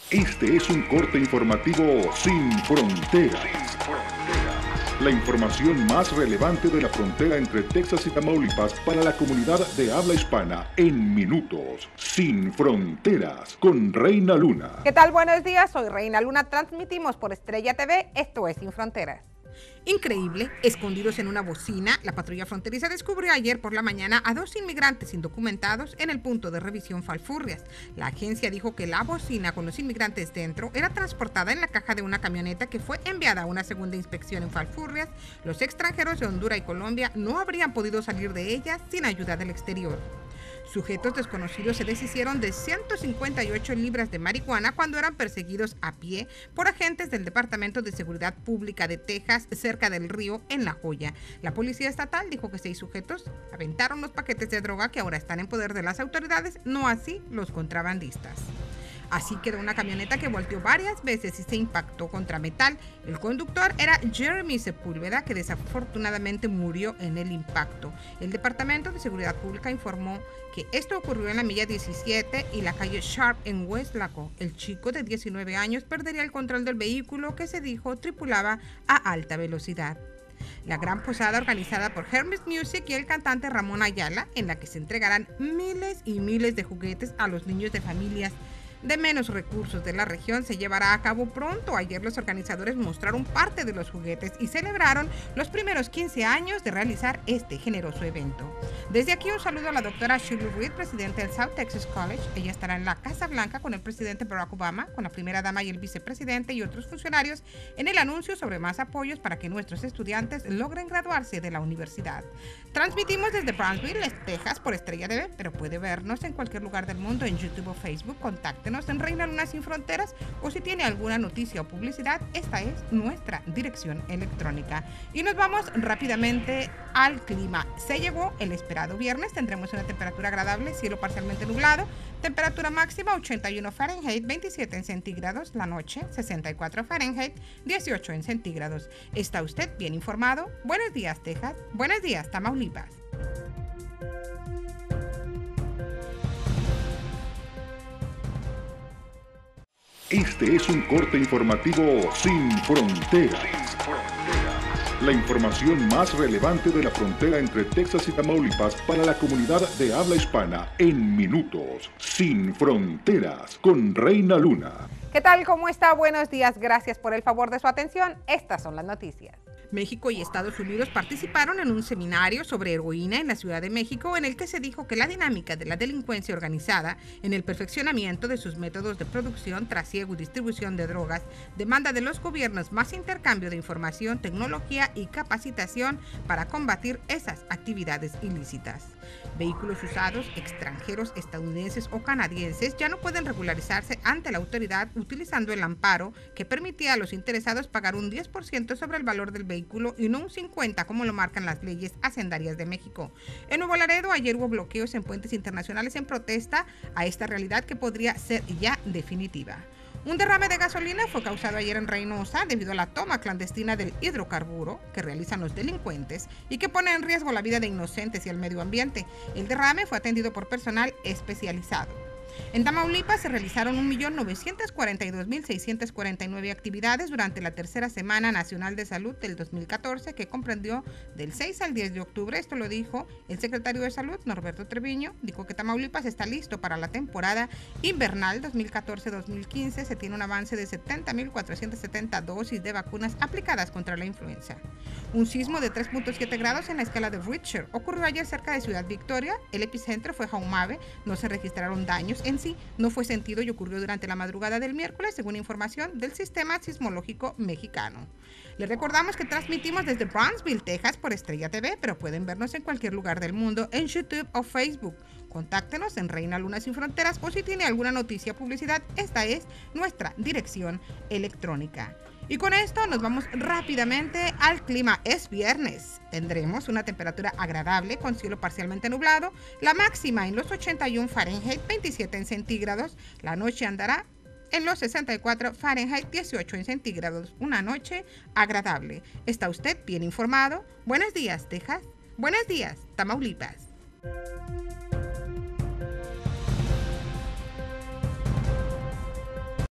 Este es un corte informativo sin fronteras. La información más relevante de la frontera entre Texas y Tamaulipas para la comunidad de habla hispana en minutos. Sin fronteras con Reina Luna. ¿Qué tal? Buenos días, soy Reina Luna. Transmitimos por Estrella TV. Esto es Sin Fronteras. Increíble, escondidos en una bocina, la patrulla fronteriza descubrió ayer por la mañana a 2 inmigrantes indocumentados en el punto de revisión Falfurrias. La agencia dijo que la bocina con los inmigrantes dentro era transportada en la caja de una camioneta que fue enviada a una segunda inspección en Falfurrias. Los extranjeros de Honduras y Colombia no habrían podido salir de ellas sin ayuda del exterior. Sujetos desconocidos se deshicieron de 158 libras de marihuana cuando eran perseguidos a pie por agentes del Departamento de Seguridad Pública de Texas cerca del río en La Joya. La policía estatal dijo que 6 sujetos aventaron los paquetes de droga que ahora están en poder de las autoridades, no así los contrabandistas. Así quedó una camioneta que volteó varias veces y se impactó contra metal. El conductor era Jeremy Sepúlveda, que desafortunadamente murió en el impacto. El Departamento de Seguridad Pública informó que esto ocurrió en la milla 17 y la calle Sharp en West Laco. El chico de 19 años perdería el control del vehículo que se dijo tripulaba a alta velocidad. La gran posada organizada por Hermes Music y el cantante Ramón Ayala, en la que se entregarán miles y miles de juguetes a los niños de familias de menos recursos de la región, se llevará a cabo pronto. Ayer los organizadores mostraron parte de los juguetes y celebraron los primeros 15 años de realizar este generoso evento. Desde aquí un saludo a la doctora Shirley Reed, presidenta del South Texas College. Ella estará en la Casa Blanca con el presidente Barack Obama, con la primera dama y el vicepresidente y otros funcionarios en el anuncio sobre más apoyos para que nuestros estudiantes logren graduarse de la universidad. Transmitimos desde Brownsville, Texas, por Estrella TV, pero puede vernos en cualquier lugar del mundo en YouTube o Facebook. Contáctenos en Reina Luna Sin Fronteras, o si tiene alguna noticia o publicidad, esta es nuestra dirección electrónica. Y nos vamos rápidamente al clima. Se llegó el esperado viernes, tendremos una temperatura agradable, cielo parcialmente nublado, temperatura máxima 81 Fahrenheit, 27 en centígrados, la noche 64 Fahrenheit, 18 en centígrados. ¿Está usted bien informado? Buenos días, Texas. Buenos días, Tamaulipas. Este es un corte informativo sin fronteras. La información más relevante de la frontera entre Texas y Tamaulipas para la comunidad de habla hispana en minutos. Sin fronteras con Reina Luna. ¿Qué tal? ¿Cómo está? Buenos días. Gracias por el favor de su atención. Estas son las noticias. México y Estados Unidos participaron en un seminario sobre heroína en la Ciudad de México, en el que se dijo que la dinámica de la delincuencia organizada en el perfeccionamiento de sus métodos de producción, trasiego y distribución de drogas demanda de los gobiernos más intercambio de información, tecnología y capacitación para combatir esas actividades ilícitas. Vehículos usados, extranjeros, estadounidenses o canadienses ya no pueden regularizarse ante la autoridad utilizando el amparo que permitía a los interesados pagar un 10% sobre el valor del vehículo y no un 50% como lo marcan las leyes hacendarias de México. En Nuevo Laredo ayer hubo bloqueos en puentes internacionales en protesta a esta realidad que podría ser ya definitiva. Un derrame de gasolina fue causado ayer en Reynosa debido a la toma clandestina del hidrocarburo que realizan los delincuentes y que pone en riesgo la vida de inocentes y el medio ambiente. El derrame fue atendido por personal especializado. En Tamaulipas se realizaron 1.942.649 actividades durante la tercera Semana Nacional de Salud del 2014, que comprendió del 6 al 10 de octubre. Esto lo dijo el secretario de Salud, Norberto Treviño. Dijo que Tamaulipas está listo para la temporada invernal 2014-2015. Se tiene un avance de 70.470 dosis de vacunas aplicadas contra la influenza. Un sismo de 3.7 grados en la escala de Richter ocurrió ayer cerca de Ciudad Victoria. El epicentro fue Jaumabe. No se registraron daños en sí, no fue sentido y ocurrió durante la madrugada del miércoles, según información del Sistema Sismológico Mexicano. Les recordamos que transmitimos desde Brownsville, Texas, por Estrella TV, pero pueden vernos en cualquier lugar del mundo en YouTube o Facebook. Contáctenos en Reina Luna Sin Fronteras, o si tiene alguna noticia o publicidad, esta es nuestra dirección electrónica. Y con esto nos vamos rápidamente al clima. Es viernes. Tendremos una temperatura agradable con cielo parcialmente nublado. La máxima en los 81 Fahrenheit, 27 en centígrados. La noche andará en los 64 Fahrenheit, 18 en centígrados. Una noche agradable. ¿Está usted bien informado? Buenos días, Texas. Buenos días, Tamaulipas.